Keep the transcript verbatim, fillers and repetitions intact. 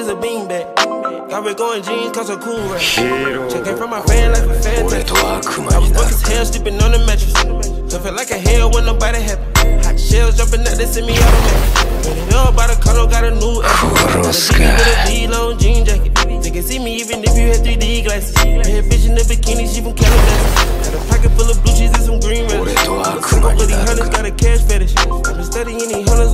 is a beanbag. Got red going jeans, cause I'm cool right. Checking from my fan like a fantastic. I was broke as hell, sleeping on the mattress. So felt like a hell when nobody happy. Hot shells jumping out, they send me automatic. Made it all by the condo, got a new ass. With a D-long jean jacket. They can see me even if you had three D glasses. Bad bitch in the bikini, she from Calabasas. Got a pocket full of blue cheese and some green relish. Smoke with these hunters, got a cash fetish. I've been studying these hunters.